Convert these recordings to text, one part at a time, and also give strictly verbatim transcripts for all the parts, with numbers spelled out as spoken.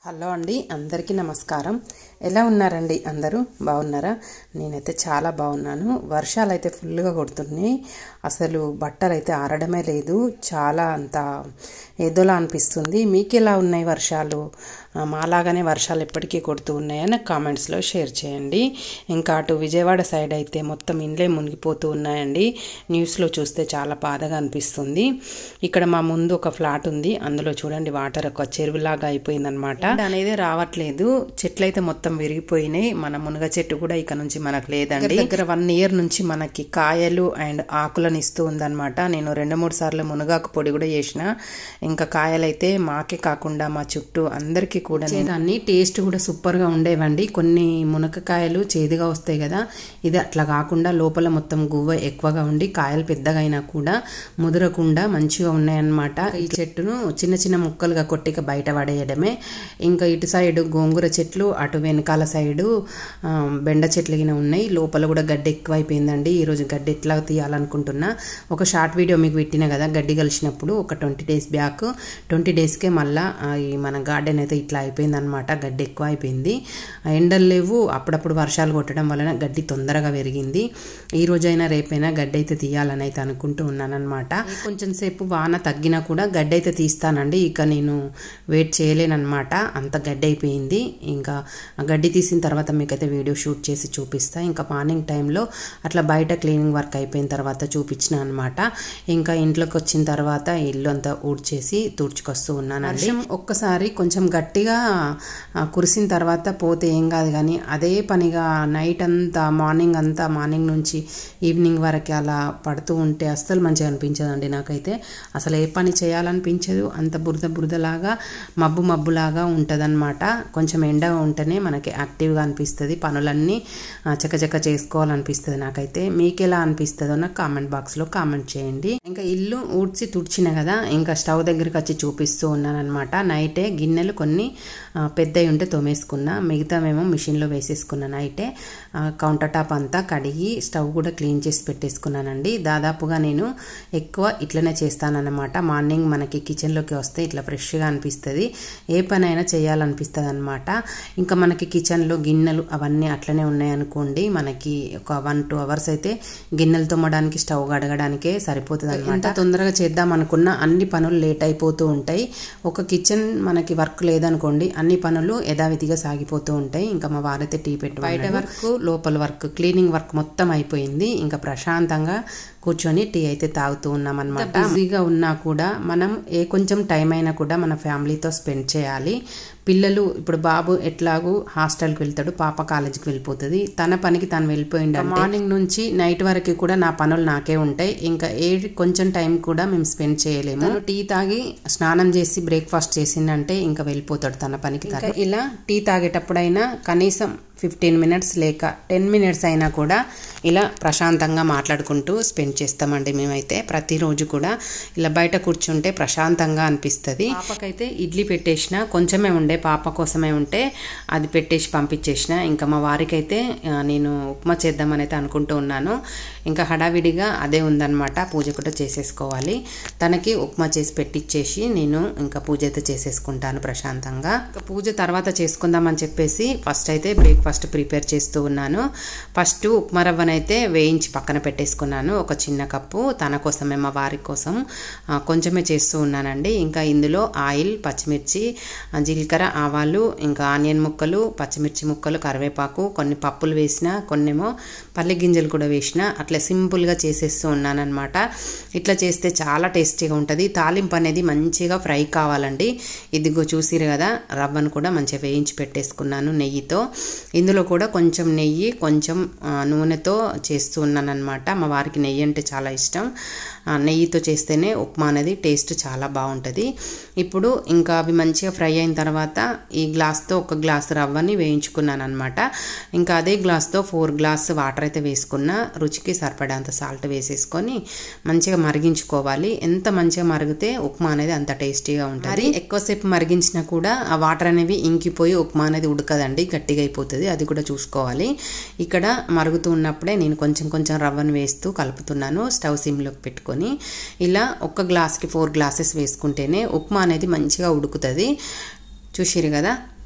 Hello అండి, అందరికీ నమస్కారం. ఎలా ఉన్నారండి? అందరూ బాగున్నారా? నేనైతే చాలా బాగున్నాను. వర్షాలు అయితే ఫుల్గా కొడుతున్నాయి. అసలు బట్టలు అయితే ఆరడమే లేదు. చాలా అంత ఏదోలా అనిపిస్తుంది. మీకు ఎలా ఉన్నాయి వర్షాలు? మాలాగానే వర్షాలు ఎప్పటికీ కొడుతూ ఉన్నాయని కామెంట్స్లో షేర్ చేయండి. ఇంకా అటు విజయవాడ సైడ్ అయితే మొత్తం ఇండ్లే మునిగిపోతూ ఉన్నాయండి. న్యూస్లో చూస్తే చాలా బాధగా అనిపిస్తుంది. ఇక్కడ మా ముందు ఒక ఫ్లాట్ ఉంది. అందులో చూడండి వాటర్ ఒక చెరువులాగా అయిపోయిందనమాట. అనేది రావట్లేదు. చెట్లు అయితే మొత్తం విరిగిపోయినాయి. మన మునగ చెట్టు కూడా ఇక నుంచి మనకు లేదండి. దగ్గర వన్ ఇయర్ నుంచి మనకి కాయలు అండ్ ఆకులను ఇస్తూ ఉందన్నమాట. నేను రెండు మూడు సార్లు మునగాకు పొడి కూడా చేసిన. ఇంకా కాయలైతే మాకే కాకుండా మా చుట్టూ అందరికీ కూడా దాన్ని టేస్ట్ కూడా సూపర్గా ఉండేవండి. కొన్ని మునగకాయలు చేదుగా వస్తాయి కదా, ఇది అట్లా కాకుండా లోపల మొత్తం గువ్వ ఎక్కువగా ఉండి కాయలు పెద్దగా అయినా కూడా ముదరకుండా మంచిగా ఉన్నాయన్నమాట. ఈ చెట్టును చిన్న చిన్న ముక్కలుగా కొట్టిక బయట పడేయడమే. ఇంకా ఇటు సైడ్ గోంగూర చెట్లు, అటు వెనకాల సైడు బెండ చెట్లు గిన ఉన్నాయి. లోపల కూడా గడ్డి ఎక్కువైపోయిందండి. ఈరోజు గడ్డి ఎట్లా తీయాలనుకుంటున్నా. ఒక షార్ట్ వీడియో మీకు పెట్టిన కదా గడ్డి కలిసినప్పుడు, ఒక ట్వంటీ డేస్ బ్యాక్. ట్వంటీ డేస్కే మళ్ళీ ఈ మన గార్డెన్ అయితే ఇట్లా అయిపోయిందనమాట. గడ్డి ఎక్కువ అయిపోయింది. ఎండలు లేవు, అప్పుడప్పుడు వర్షాలు కొట్టడం వలన గడ్డి తొందరగా పెరిగింది. ఈ రోజైనా రేపైనా గడ్డి అయితే తీయాలని అయితే అనుకుంటూ ఉన్నానమాట. కొంచెం సేపు వాన తగ్గినా కూడా గడ్డి అయితే తీస్తానండి. ఇక నేను వెయిట్ చేయలేనమాట, అంత గడ్డి అయిపోయింది. ఇంకా గడ్డి తీసిన తర్వాత మీకైతే వీడియో షూట్ చేసి చూపిస్తా. ఇంకా మార్నింగ్ టైంలో అట్లా బయట క్లీనింగ్ వర్క్ అయిపోయిన తర్వాత చూపించిన అనమాట. ఇంకా ఇంట్లోకి వచ్చిన తర్వాత ఇల్లు అంతా ఊడ్చేసి తుడుచుకొస్తూ ఉన్నానండి. ఒక్కసారి కొంచెం గట్టిగా కురిసిన తర్వాత పోతే ఏం కాదు, కానీ అదే పనిగా నైట్ అంతా మార్నింగ్ అంతా మార్నింగ్ నుంచి ఈవినింగ్ వరకు అలా పడుతూ ఉంటే అస్సలు మంచిగా అనిపించదండి. నాకైతే అసలు ఏ పని చేయాలనిపించదు. అంత బురద బురదలాగా మబ్బు మబ్బులాగా ఉంటుందన్నమాట. కొంచెం ఎండ ఉంటేనే మనకి యాక్టివ్గా అనిపిస్తుంది, పనులన్నీ చకచక చేసుకోవాలనిపిస్తుంది నాకైతే. మీకు ఎలా అనిపిస్తుందో నాకు కామెంట్ బాక్స్లో కామెంట్ చేయండి. ఇంకా ఇల్లు ఊడ్చి తుడిచిన కదా, ఇంకా స్టవ్ దగ్గరికి వచ్చి చూపిస్తూ ఉన్నాను అనమాట. నైటే గిన్నెలు కొన్ని పెద్దవి ఉంటే తోమేసుకున్నా, మిగతా మేము మిషన్లో వేసేసుకున్నా. నైటే కౌంటర్ టాప్ అంతా కడిగి స్టవ్ కూడా క్లీన్ చేసి పెట్టేసుకున్నానండి. దాదాపుగా నేను ఎక్కువ ఇట్లనే చేస్తానన్నమాట. మార్నింగ్ మనకి కిచెన్లోకి వస్తే ఇట్లా ఫ్రెష్గా అనిపిస్తుంది, ఏ పని అయినా చేయాలనిపిస్తుంది అనమాట. ఇంకా మనకి కిచెన్లో గిన్నెలు అవన్నీ అట్లనే ఉన్నాయనుకోండి, మనకి ఒక వన్ టూ అవర్స్ అయితే గిన్నెలు తోమడానికి స్టవ్ కడగడానికే సరిపోతుంది అనమాట. ఎంత తొందరగా చేద్దాం అనుకున్నా అన్ని పనులు లేట్ అయిపోతూ ఉంటాయి. ఒక కిచెన్ మనకి వర్క్ లేదనుకోండి, అన్ని పనులు యథావిధిగా సాగిపోతూ ఉంటాయి. ఇంకా మా వారైతే టీ పెట్టు, బయట వర్క్ లోపల వర్క్ క్లీనింగ్ వర్క్ మొత్తం అయిపోయింది. ఇంకా ప్రశాంతంగా కూర్చొని టీ అయితే తాగుతూ ఉన్నాం అనమాట. బిజీగా ఉన్నా కూడా మనం ఏ కొంచెం టైం అయినా కూడా మన ఫ్యామిలీతో స్పెండ్ చేయాలి. పిల్లలు ఇప్పుడు బాబు ఎట్లాగూ హాస్టల్కి వెళ్తాడు, పాప కాలేజీకి వెళ్ళిపోతుంది. తన పనికి తను వెళ్ళిపోయింది. మార్నింగ్ నుంచి నైట్ వరకు కూడా నా పనులు నాకే ఉంటాయి. ఇంకా ఏ కొంచెం టైం కూడా మేము స్పెండ్ చేయలేము. టీ తాగి స్నానం చేసి బ్రేక్ఫాస్ట్ చేసిందంటే ఇంకా వెళ్ళిపోతాడు తన పనికి. ఇలా టీ తాగేటప్పుడైనా కనీసం ఫిఫ్టీన్ మినిట్స్ లేక టెన్ మినిట్స్ అయినా కూడా ఇలా ప్రశాంతంగా మాట్లాడుకుంటూ స్పెండ్ చేస్తామండి మేమైతే. ప్రతిరోజు కూడా ఇలా బయట కూర్చుంటే ప్రశాంతంగా అనిపిస్తుంది. పాపకైతే ఇడ్లీ పెట్టేసిన, కొంచెమే ఉండే పాప కోసమే ఉంటే అది పెట్టేసి పంపించేసిన. ఇంకా మా వారికి అయితే నేను ఉప్మా చేద్దామని అయితే అనుకుంటూ ఉన్నాను. ఇంకా హడావిడిగా అదే ఉందన్నమాట, పూజ కూడా చేసేసుకోవాలి. తనకి ఉప్మా చేసి పెట్టించేసి నేను ఇంకా పూజ అయితే చేసేసుకుంటాను ప్రశాంతంగా. ఇంకా పూజ తర్వాత చేసుకుందామని చెప్పేసి ఫస్ట్ అయితే బ్రేక్ఫాస్ట్ ప్రిపేర్ చేస్తూ ఉన్నాను. ఫస్ట్ ఉప్మా రవ్వనైతే వేయించి పక్కన పెట్టేసుకున్నాను, ఒక చిన్న కప్పు. తన కోసమే మా వారి కోసం కొంచెమే చేస్తూ ఉన్నానండి. ఇంకా ఇందులో ఆయిల్, పచ్చిమిర్చి, జీలకర్ర, ఆవాలు, ఇంకా ఆనియన్ ముక్కలు, పచ్చిమిర్చి ముక్కలు, కరివేపాకు, కొన్ని పప్పులు వేసిన, కొన్నేమో పల్లి గింజలు కూడా వేసిన. అట్లా సింపుల్గా చేసేస్తూ ఉన్నానమాట. ఇట్లా చేస్తే చాలా టేస్టీగా ఉంటుంది. తాలింపు అనేది మంచిగా ఫ్రై కావాలండి. ఇదిగో చూసిరు కదా, రవ్వను కూడా మంచిగా వేయించి పెట్టేసుకున్నాను నెయ్యితో. ఇందులో కూడా కొంచెం నెయ్యి, కొంచెం నూనెతో చేస్తూ ఉన్నాను అనమాట. మా వారికి నెయ్యి అంటే చాలా ఇష్టం. నెయ్యితో చేస్తేనే ఉప్మా అనేది టేస్ట్ చాలా బాగుంటుంది. ఇప్పుడు ఇంకా అవి మంచిగా ఫ్రై అయిన తర్వాత ఈ గ్లాస్తో ఒక గ్లాస్ రవ్వని వేయించుకున్నాను అనమాట. ఇంకా అదే గ్లాస్తో ఫోర్ గ్లాస్ వాటర్ అయితే వేసుకున్నా. రుచికి సరిపడేంత సాల్ట్ వేసేసుకొని మంచిగా మరిగించుకోవాలి. ఎంత మంచిగా మరిగితే ఉప్మా అనేది అంత టేస్టీగా ఉంటుంది. ఎక్కువసేపు మరిగించినా కూడా ఆ వాటర్ అనేవి ఇంకిపోయి ఉప్మా అనేది ఉడకదండి, గట్టిగా అయిపోతుంది. అది కూడా చూసుకోవాలి. ఇక్కడ మరుగుతూ ఉన్నప్పుడే నేను కొంచెం కొంచెం రవ్వను వేస్తూ కలుపుతున్నాను. స్టవ్ సిమ్లోకి పెట్టుకొని ఇలా ఒక గ్లాస్కి ఫోర్ గ్లాసెస్ వేసుకుంటేనే ఉప్మా అనేది మంచిగా ఉడుకుతుంది. చూసిరు కదా,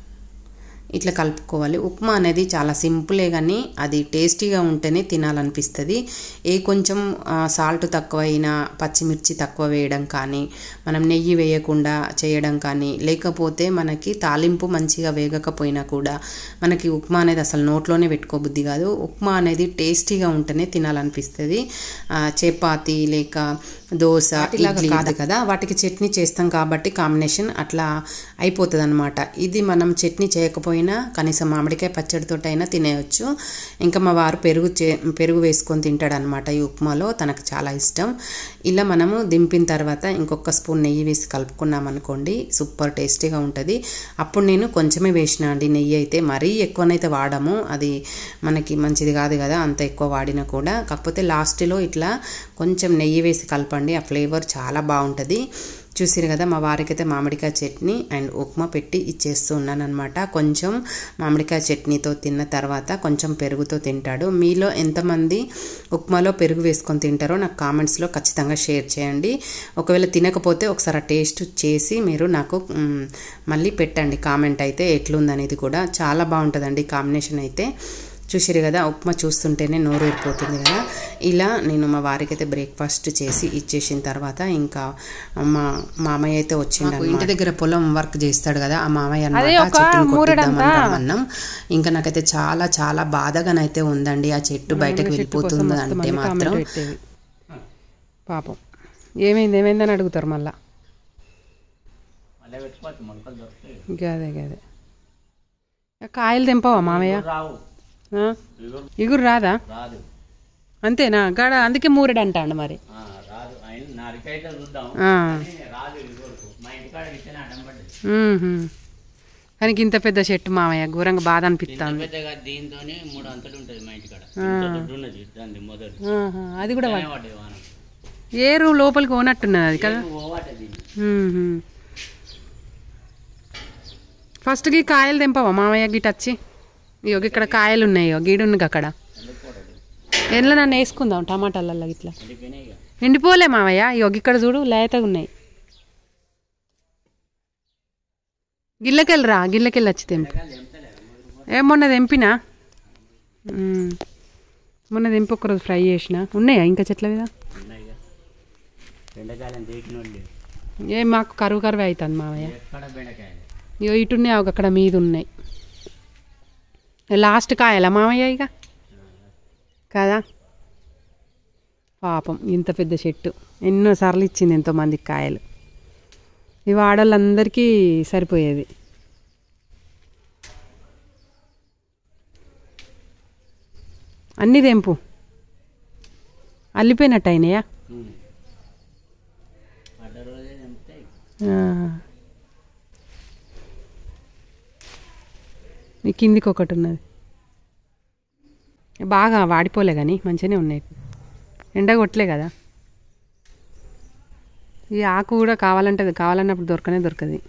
ఇట్లా కలుపుకోవాలి. ఉప్మా అనేది చాలా సింపులే కానీ అది టేస్టీగా ఉంటేనే తినాలనిపిస్తుంది. ఏ కొంచెం సాల్ట్ తక్కువైనా పచ్చిమిర్చి తక్కువ వేయడం కానీ, మనం నెయ్యి వేయకుండా చేయడం కానీ, లేకపోతే మనకి తాలింపు మంచిగా వేగకపోయినా కూడా మనకి ఉప్మా అనేది అసలు నోట్లోనే పెట్టుకోబుద్ది కాదు. ఉప్మా అనేది టేస్టీగా ఉంటేనే తినాలనిపిస్తుంది. చపాతి లేక దోశ ఇడ్లీ కాదు కదా, వాటికి చట్నీ చేస్తాం కాబట్టి కాంబినేషన్ అట్లా అయిపోతుంది అనమాట. ఇది మనం చట్నీ చేయకపోయినా కనీసం మామిడికాయ పచ్చడితో అయినా తినేయచ్చు. ఇంకా మా వారు పెరుగు చే పెరుగు వేసుకొని తింటాడు అనమాట ఈ ఉప్మాలో, తనకు చాలా ఇష్టం. ఇలా మనము దింపిన తర్వాత ఇంకొక స్పూన్ నెయ్యి వేసి కలుపుకున్నాం అనుకోండి, సూపర్ టేస్టీగా ఉంటుంది. అప్పుడు నేను కొంచెమే వేసిన అండి నెయ్యి అయితే, మరీ ఎక్కువనైతే వాడము, అది మనకి మంచిది కాదు కదా అంత ఎక్కువ వాడినా కూడా. కాకపోతే లాస్ట్లో ఇట్లా కొంచెం నెయ్యి వేసి కలపండి, ఆ ఫ్లేవర్ చాలా బాగుంటుంది. చూసిరు కదా, మా వారికి అయితే మామిడికాయ చట్నీ అండ్ ఉప్మా పెట్టి ఇచ్చేస్తూ ఉన్నాను అనమాట. కొంచెం మామిడికాయ చట్నీతో తిన్న తర్వాత కొంచెం పెరుగుతో తింటాడు. మీలో ఎంతమంది ఉప్మాలో పెరుగు వేసుకొని తింటారో నాకు కామెంట్స్లో ఖచ్చితంగా షేర్ చేయండి. ఒకవేళ తినకపోతే ఒకసారి టేస్ట్ చేసి మీరు నాకు మళ్ళీ పెట్టండి కామెంట్ అయితే ఎట్లుందనేది కూడా. చాలా బాగుంటుందండి కాంబినేషన్ అయితే. చూసిరు కదా, ఉప్మా చూస్తుంటేనే నోరు ఊరిపోతుంది కదా. ఇలా నేను మా వారికి అయితే బ్రేక్ఫాస్ట్ చేసి ఇచ్చేసిన తర్వాత ఇంకా మా మామయ్య అయితే వచ్చిండు. ఇంటి దగ్గర పొలం వర్క్ చేస్తాడు కదా ఆ మామయ్య అన్నమాట. చెట్టును కొట్టిద్దామని రమ్మన్నాం. ఇంకా నాకైతే చాలా చాలా బాధగానైతే ఉందండి, ఆ చెట్టు బయటకు వెళ్ళిపోతుంది అంటే మాత్రం. పాపం ఏమైంది ఏమైందని అడుగుతారు మళ్ళా. గదే గదే కాయలు తెంపవా మామయ్య? ఇగురు రాదా? అంతేనా గాడ, అందుకే మూరెడు అంటాడు మరి. కానీ ఇంత పెద్ద చెట్టు మామయ్య ఘోరంగా బాధ అనిపిస్తుంది. అది కూడా ఏరు లోపలికి పోనట్టున్నది అది కదా. ఫస్ట్కి కాయలు తెంపవా మామయ్య? గిట్ వచ్చి ఇక ఇక్కడ కాయలు ఉన్నాయి, గీడున్నది అక్కడ. ఎండ్ల నన్ను వేసుకుందాం టమాటాలల్లో ఇట్లా. ఎండిపోలే మామయ్య, ఇక ఇక్కడ చూడు లేతగా ఉన్నాయి. గిల్లకెళ్ళరా, గిల్లకెళ్ళి వచ్చి తెంపు. ఏ మొన్న తెంపినా, మొన్న తెంపి ఒక్కరోజు ఫ్రై చేసిన. ఉన్నాయా ఇంకా చెట్ల మీద? ఏ మాకు కరువు కరువు అవుతుంది మామయ్య. ఇక ఇటున్నాయి అక్కడ మీద ఉన్నాయి. లాస్ట్ కాయలా మామయ్య ఇక కదా. పాపం ఇంత పెద్ద చెట్టు ఎన్నోసార్లు ఇచ్చింది ఎంతోమందికి కాయలు. ఇవి ఆడవాళ్ళందరికీ సరిపోయేది. అన్నీ తెంపు, అల్లిపోయినట్టు అయినాయా? మీ కిందికి ఒకటి ఉన్నది, బాగా వాడిపోలే కానీ మంచిగానే ఉన్నాయి. ఎండ కొట్టలే కదా. ఈ ఆకు కూడా కావాలంటే కావాలన్నప్పుడు దొరకనే దొరకదు.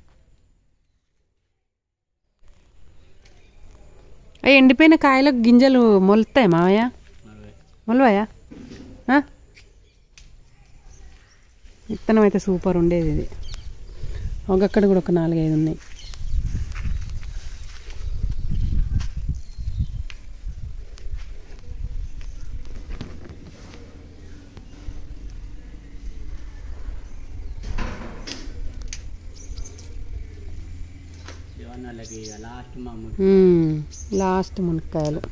అవి ఎండిపోయిన కాయలకు గింజలు మొలుతాయి మావయ్య? మొలవాయా? విత్తనం అయితే సూపర్ ఉండేది ఇది. ఒకక్కడ కూడా ఒక నాలుగైదు ఉన్నాయి. లాస్ట్ మునక్కాయలు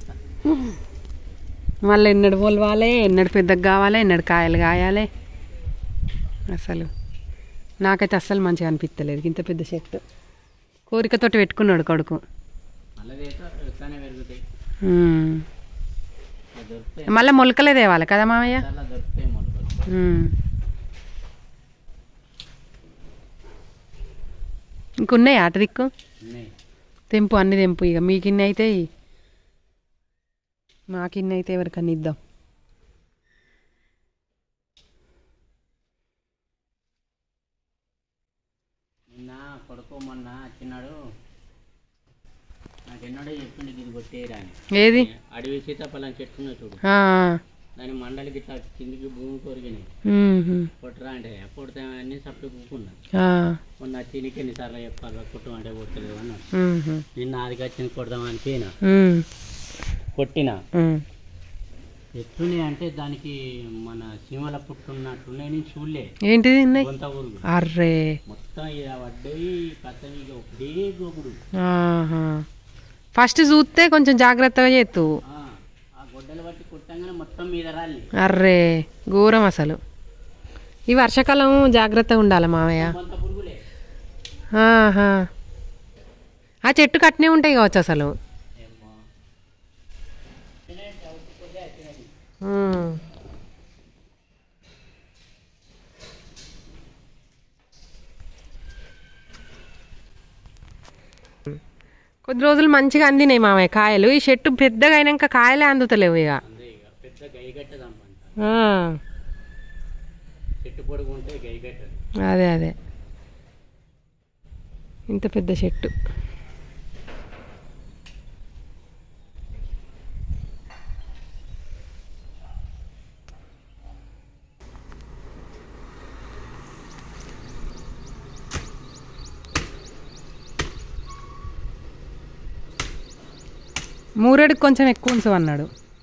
మళ్ళీ ఎన్నడు మొలవాలి, ఎన్నడు పెద్దగా కావాలి, ఎన్నడు కాయలు కాయాలి. అసలు నాకైతే అస్సలు మంచిగా అనిపించలేదు. ఇంత పెద్ద చెట్టు కోరికతోటి పెట్టుకున్నాడు కొడుకు. మళ్ళీ మొలకలే తేవాలి కదా మామయ్య? ఇంకున్నాయి ఆట దిక్కు తెంపు, అన్ని తెంపు. ఇక మీకిన్ని అయితే మాకిన్ని అయితే ఎవరికన్నా ఇద్దాం. నిన్న కొడుకు మొన్న చిన్నాడు నాకెన్నడో చెప్పిండు ఇది కొట్టేయరా అని. ఏది? అడవి సీతాఫలం చెట్టు చూడు, దాని మండలికి ఇట్లా కిందికి భూమి కొరిగినాయి. కొట్టరా అంటే కొడితే అన్ని సప్లై కూకున్నా మొన్న చీనికి ఎన్నిసార్లు చెప్పాలి కొట్టం అంటే కొట్టలేదు అన్నాడు. నిన్న ఆదికి వచ్చింది కొడదామని పోయినా కొట్టినా. ఎట్లున్నాయి అంటే దానికి మన సీమల పుట్టున్నట్టున్నాయి. నేను చూడలే ఏంటిది కొంత ఊరు అర్రే మొత్తం ఇలా పడ్డాయి. కథ ఒకటే గోగుడు. ఫస్ట్ చూస్తే కొంచెం జాగ్రత్తగా చేస్తూ గొడ్డలు బట్టి కుట్టంగానే మొత్తం మీద రాలి. అర్రే ఘోరం అసలు. ఈ వర్షాకాలం జాగ్రత్తగా ఉండాలి మామయ్య. ఆ చెట్టు కట్నే ఉంటాయి కావచ్చు అసలు. కొద్ది రోజులు మంచిగా అందినాయి మామయ్య కాయలు. ఈ చెట్టు పెద్దగా అయినాక కాయలే అందుతలేవు ఇక. అదే అదే ఇంత పెద్ద చెట్టు. మూరేడుకి కొంచెం ఎక్కువ ఉంచు అన్నాడు.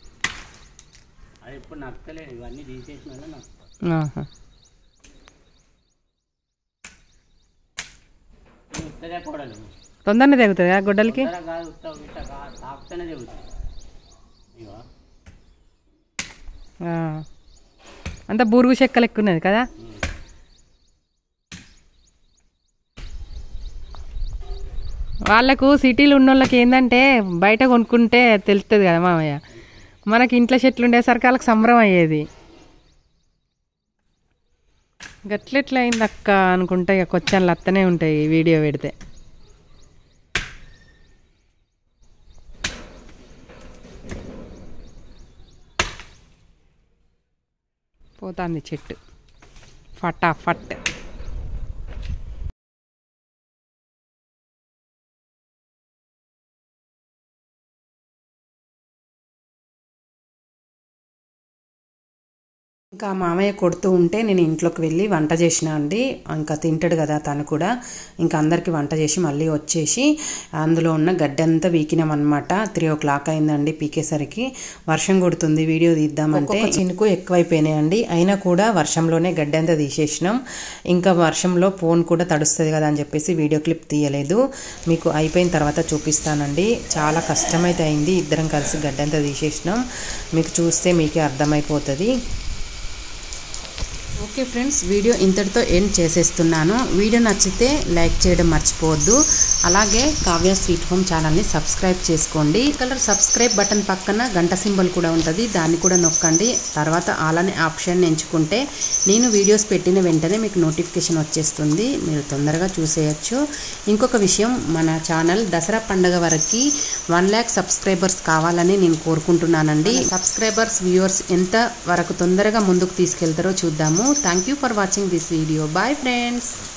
తొందరనే తెగుతుంది కదా గొడ్డలకి. అంత బూరుగు చెక్కలు ఎక్కువ ఉన్నది కదా. వాళ్ళకు సిటీలు ఉన్న వాళ్ళకి ఏంటంటే బయట కొనుక్కుంటే తెలుస్తుంది కదా మామయ్య. మనకి ఇంట్లో చెట్లు ఉండేసరికి వాళ్ళకి సంబరం అయ్యేది. గట్లెట్లా అయింది అక్క అనుకుంటే ఇక కొచ్చాన్లు అత్తనే ఉంటాయి వీడియో పెడితే. పోతుంది చెట్టు ఫటాఫట్. ఇంకా మామయ్య కొడుతూ ఉంటే నేను ఇంట్లోకి వెళ్ళి వంట చేసిన అండి. ఇంకా తింటాడు కదా తను కూడా. ఇంకా అందరికీ వంట చేసి మళ్ళీ వచ్చేసి అందులో ఉన్న గడ్డి అంతా వీకినామన్నమాట. త్రీ ఓ క్లాక్ అయిందండి పీకేసరికి. వర్షం కొడుతుంది వీడియో తీద్దామంటే చినుకు ఎక్కువైపోయినాయండి. అయినా కూడా వర్షంలోనే గడ్డి అంతా తీసేసినాం. ఇంకా వర్షంలో ఫోన్ కూడా తడుస్తుంది కదా అని చెప్పేసి వీడియో క్లిప్ తీయలేదు. మీకు అయిపోయిన తర్వాత చూపిస్తానండి. చాలా కష్టమైతే అయింది. ఇద్దరం కలిసి గడ్డి అంతా తీసేసినాం. మీకు చూస్తే మీకే అర్థమైపోతుంది. ఓకే ఫ్రెండ్స్, వీడియో ఇంతటితో ఎండ్ చేసేస్తున్నాను. వీడియో నచ్చితే లైక్ చేయడం మర్చిపోవద్దు. అలాగే కావ్య స్వీట్ హోమ్ ఛానల్ని సబ్స్క్రైబ్ చేసుకోండి. కలర్ సబ్స్క్రైబ్ బటన్ పక్కన గంట సింబల్ కూడా ఉంటుంది, దాన్ని కూడా నొక్కండి. తర్వాత ఆల్ అనే ఆప్షన్ ఎంచుకుంటే నేను వీడియోస్ పెట్టిన వెంటనే మీకు నోటిఫికేషన్ వచ్చేస్తుంది, మీరు తొందరగా చూసేయచ్చు. ఇంకొక విషయం, మన ఛానల్ దసరా పండుగ వరకు వన్ ల్యాక్ సబ్స్క్రైబర్స్ కావాలని నేను కోరుకుంటున్నానండి. సబ్స్క్రైబర్స్ వ్యూవర్స్ ఎంత వరకు తొందరగా ముందుకు తీసుకెళ్తారో చూద్దాము. Thank you for watching this video. Bye friends.